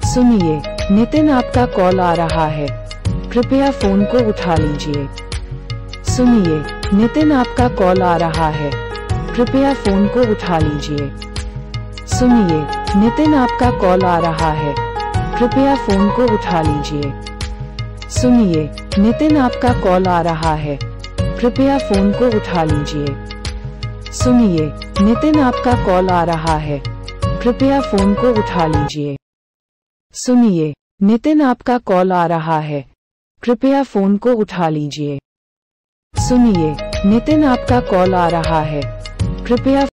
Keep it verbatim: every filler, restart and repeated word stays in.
सुनिए, नितिन आपका कॉल आ रहा है, कृपया फोन को उठा लीजिए। सुनिए, नितिन आपका कॉल आ रहा है, कृपया फोन को उठा लीजिए। सुनिए, नितिन आपका कॉल आ रहा है, कृपया फोन को उठा लीजिए। सुनिए, नितिन आपका कॉल आ रहा है, कृपया फोन को उठा लीजिए। सुनिए, नितिन आपका कॉल आ रहा है, कृपया फोन को उठा लीजिए। सुनिए, नितिन आपका कॉल आ रहा है, कृपया फोन को उठा लीजिए। सुनिए, नितिन आपका कॉल आ रहा है, कृपया